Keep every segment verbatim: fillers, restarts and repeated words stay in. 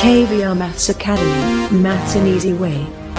K V R Maths Academy, Maths an Easy Way.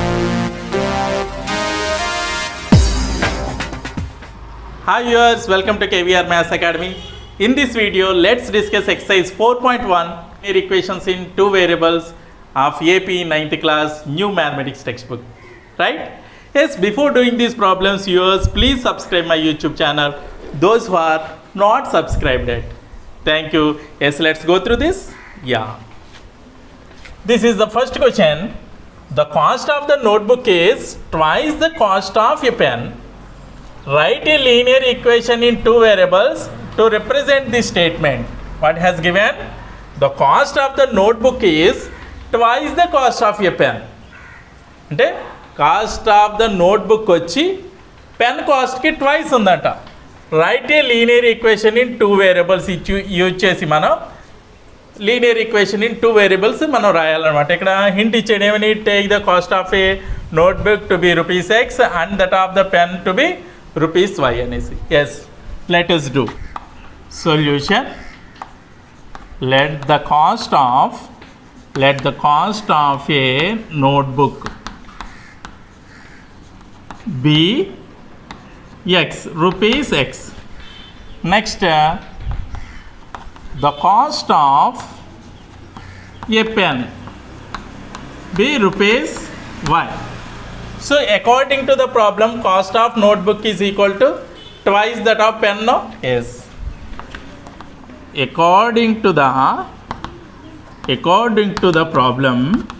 Hi viewers, welcome to K V R Maths Academy. In this video, let's discuss exercise four point one, linear equations in two variables of A P ninth class new mathematics textbook. Right? Yes, before doing these problems, viewers, please subscribe my YouTube channel. Those who are not subscribed yet. Thank you. Yes, let's go through this. Yeah. This is the first question. The cost of the notebook is twice the cost of a pen. Write a linear equation in two variables to represent this statement. What has given? The cost of the notebook is twice the cost of a pen. అంటే cost of the notebook వచ్చి pen కాస్ట్కి twice ఉందంట. Right a linear equation in two variables ఇచ్చి use చేసి మనం linear equation in two variables మనం రాయాలన్నమాట. ఇక్కడ హింట్ ఇచ్చేది ఏమని, take the cost of a notebook to be rupees x and that of the pen to be rupees y అనేసి. Yes, let us do solution. Let the cost of let the cost of a notebook be x, rupees x. Next, uh, the cost of a pen be rupees y. So according to the problem, cost of notebook is equal to twice that of pen. No? Yes. According to the according to the problem,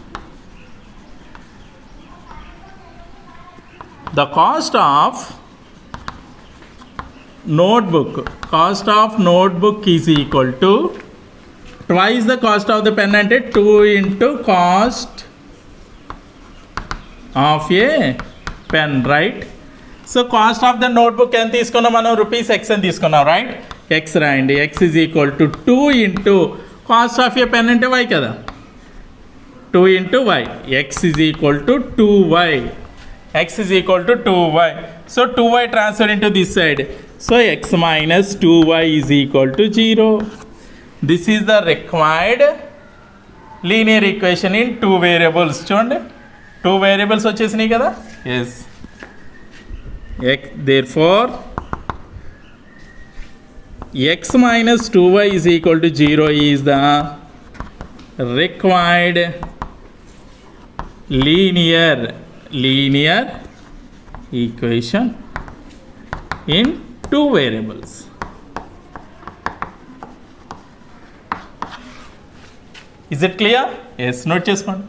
the cost of notebook cost of notebook is equal to twice the cost of the pen అంటే two into cost of a pen, right? So cost of the notebook ఎంత తీసుకున్నాం మనం, rupees x అని తీసుకున్నాం, right? X రాయండి. X is equal to two into cost of a pen అంటే y కదా, two into y. X is equal to two y. x is equal to two y. So two y transfer into this side. So x minus two y is equal to zero. This is the required linear equation in two variables. చూడండి, two variables వచ్చేసినాయి కదా. Yes. X, therefore x minus two y is equal to zero is the required linear linear equation in two variables. Is it clear? Yes, note చేసుకోండి.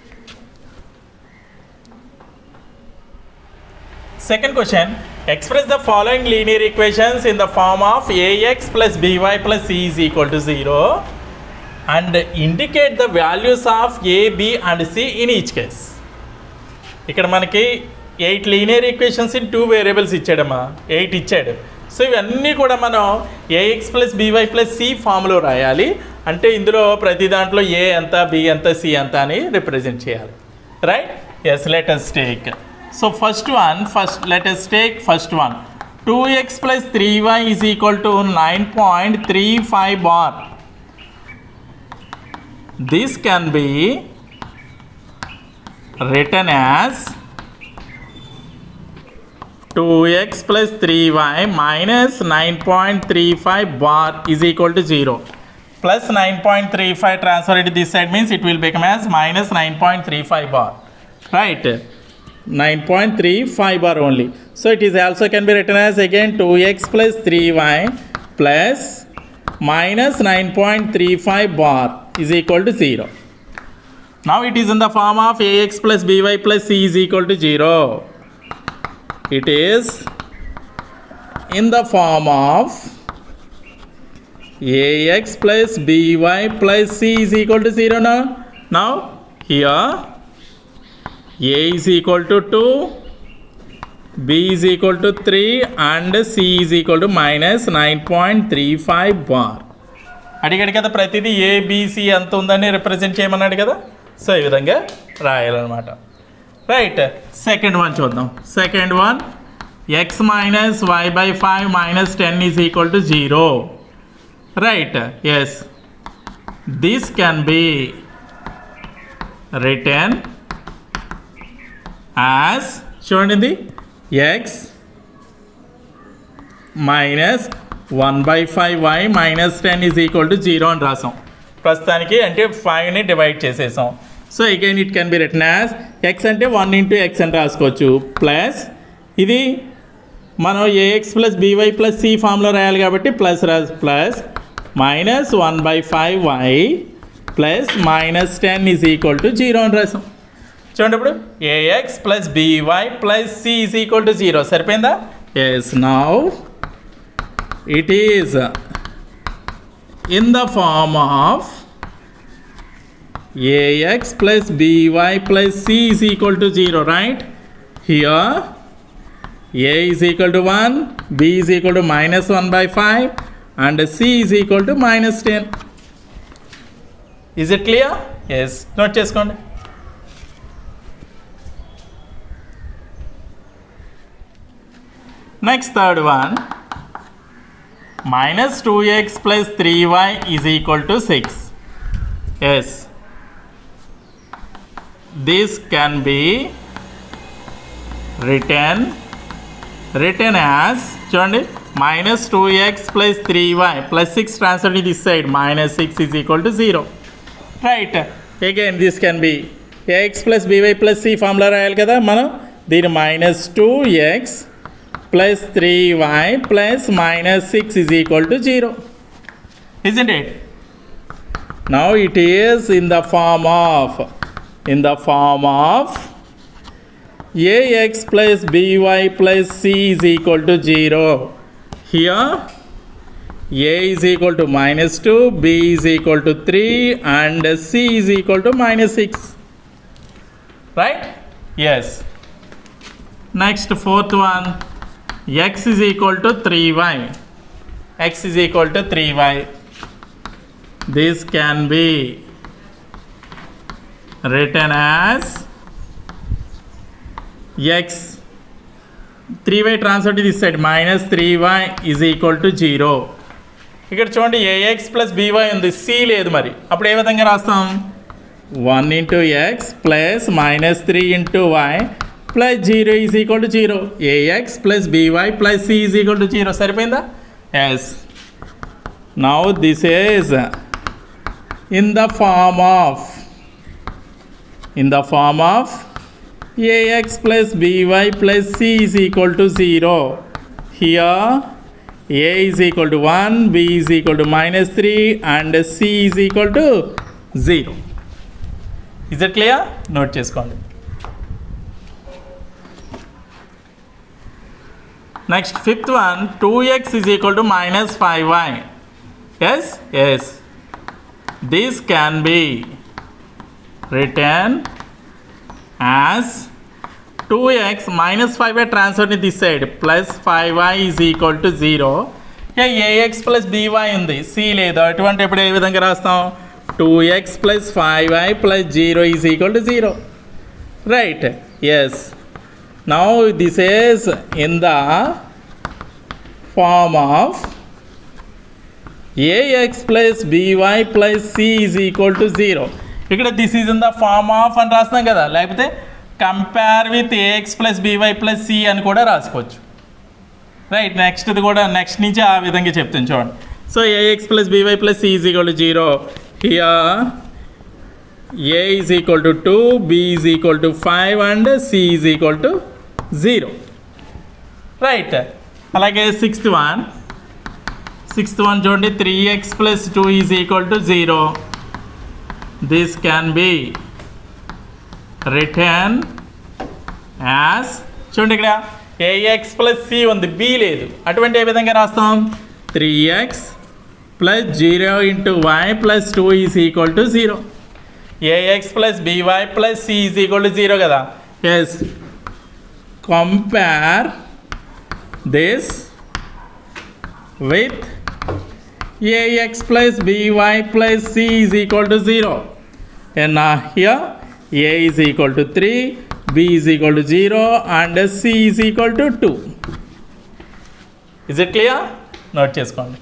Second question, express the following linear equations in the form of ax plus by plus c is equal to zero and indicate the values of a, b and c in each case. ఇక్కడ మనకి eight linear equations in two variables ఇచ్చాడమ్మా, eight ఇచ్చాడు. So ఇవన్నీ కూడా మనం a x plus b y plus c ఫామ్లో రాయాలి. అంటే ఇందులో ప్రతి దాంట్లో ఏ ఎంత, బి ఎంత, సి ఎంత అని రిప్రజెంట్ చేయాలి, right? Yes, let us take. So first one first let us take first one. Two x plus three y is equal to nine point three five bar. This can be written as two x plus three y minus nine point three five bar is equal to zero. Plus nine point three five transfer into this side means it will become as minus nine point three five bar, right? nine point three five bar only. So it is also can be written as again two x plus three y plus minus nine point three five bar is equal to zero. Now it is in the form of ax plus by plus c is equal to zero. It is in the form of ax plus by plus c is equal to zero now. Now here a is equal to two, b is equal to three and c is equal to minus nine point three five bar. అడిగాడు కదా ప్రతిదీ A B C ఎంత ఉందని represent చేయమన్నాడు కదా. So ఈ విధంగా రాయాలన్నమాట, రైట్? సెకండ్ వన్ చూద్దాం. Second one, x minus y by five minus ten is equal to zero, right? Yes, this can be written as చూడండి x minus one by five y minus ten is equal to zero అని రాసాం ప్రస్తుతానికి. అంటే ఫైవ్ని divide చేసేసాం. So again it can be written as x అంటే one into x అని రాసుకోవచ్చు ప్లస్ ఇది మనం a x plus b y plus c ఫామ్లో రాయాలి కాబట్టి ప్లస్ రాసి plus minus one by five y plus minus ten is equal to zero అని రాసాం. చూడండి ఇప్పుడు a x plus b y plus c is equal to zero సరిపోయిందా? Yes. Now it is in the form of ax plus by plus c is equal to zero, right? Here a is equal to one, b is equal to minus one by five and c is equal to minus ten. Is it clear? Yes. Note cheskondi. Next third one, minus two x plus three y is equal to six. Yes. This can be written written as చూడండి minus two x plus three y plus six transferred to this side minus six is equal to zero, right? Again this can be ax plus by plus c formula రాయాలి కదా మనం. దీని minus two x plus three y plus minus six is equal to zero, isn't it? Now it is in the form of in the form of ax plus by plus c is equal to zero. Here a is equal to minus two, b is equal to three and c is equal to minus six, right? Yes. Next fourth one, x is equal to three y. X is equal to three y. This can be written as x three y transfer to this side minus three y is equal to zero. ఇక్కడ చూడండి ax plus by ఉంది, c లేదు. మరి అప్పుడు ఏ విధంగా రాస్తాం? one into x plus minus three into y plus zero is equal to zero. ax plus by plus c is equal to zero. సరిపోయిందా? yes. Now this is in the form of in the form of ax plus by plus c is equal to zero. Here a is equal to one, b is equal to minus three and c is equal to zero. Is it clear? Note cheskondi. Next fifth one, two x is equal to minus five y. Yes? Yes. This can be written as two x minus five y transferred to this side plus five y is equal to zero. Here ax plus by ఉంది, c లేదు. అటువంటి ఎప్పుడు ఏ విధంగా రాస్తాం? two x plus five y plus zero is equal to zero, right? Yes. Now this is in the form of ax plus by plus c is equal to zero. ఇక్కడ this is in the form of అని రాస్తున్నాం కదా, లేకపోతే compare with a x plus b y plus c అని కూడా రాసుకోవచ్చు, right? Next ఇది కూడా నెక్స్ట్ నుంచి ఆ విధంగా చెప్తాను చూడండి. So a x plus b y plus c is equal to zero. Here a is equal to two, b is equal to five and c is equal to zero, right? అలాగే sixth one sixth one చూడండి, three x plus two is equal to zero. This can be written as చూడండి ఇక్కడ ax plus c ఉంది, b లేదు. అటువంటి ఏ విధంగా రాస్తాం? Three x plus zero into y plus two is equal to zero. ax plus by plus c is equal to zero కదా. yes. Compare this with ax plus by plus c is equal to zero. And now here a is equal to three, b is equal to zero and c is equal to two. Is it clear? Note cheskondi.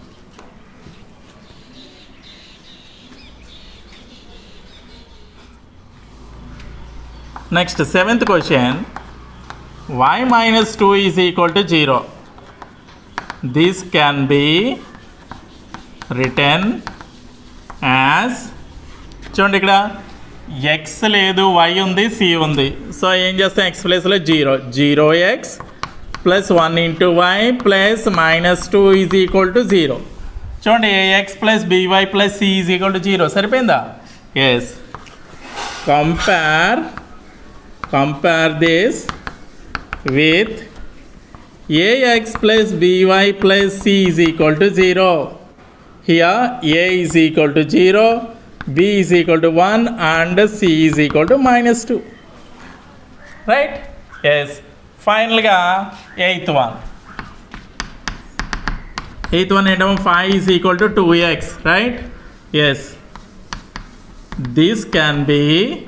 Next seventh question, y minus two is equal to zero. This can be written as, చూడండి ఇక్కడ x లేదు, y ఉంది, c ఉంది. So ఏం చేస్తాం, x ప్లేస్లో zero, zero x plus one into y plus minus two is equal to zero. చూడండి a x plus b y plus c is equal to zero. సరిపోయిందా? Yes. Compare compare this with ax plus by plus c is equal to zero. Here a is equal to zero, b is equal to one and c is equal to minus two. Right? Yes. Finally ga eighth one. Eighth one ఏంటో five is equal to two x. Right? Yes. This can be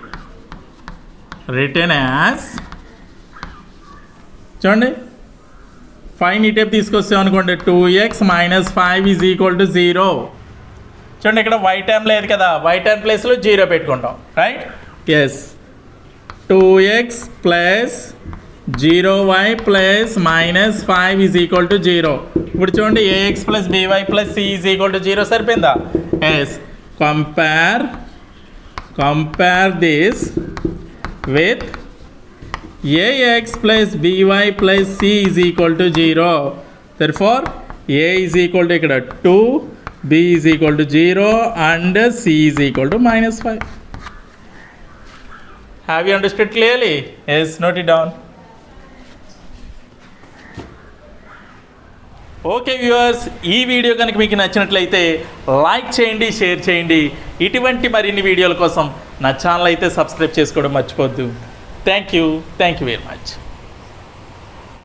written as, చూడండి five ఈ type తీసుకొస్తాం అనుకోండి, two x minus five is equal to zero. చూడండి ఇక్కడ y time లేదు కదా, y time ప్లేస్లో జీరో పెట్టుకుంటాం. Right? Yes. Two x plus zero y plus minus five is equal to zero. ఇప్పుడు చూడండి a x plus b y plus c is equal to zero. సరిపోయిందా? Yes. Compare compare this with ax plus by plus c is equal to zero. Therefore a is equal to ikkada two, b is equal to zero and c is equal to minus five. Have you understood clearly? Yes, note it down. Okay viewers, ఈ video కనుక మీకు నచ్చినట్లయితే like చేయండి, share చేయండి. ఇటువంటి మరిన్ని వీడియోల కోసం నా ఛానల్ అయితే సబ్స్క్రైబ్ చేసుకోవడం మర్చిపోద్దు. Thank you. Thank you very much.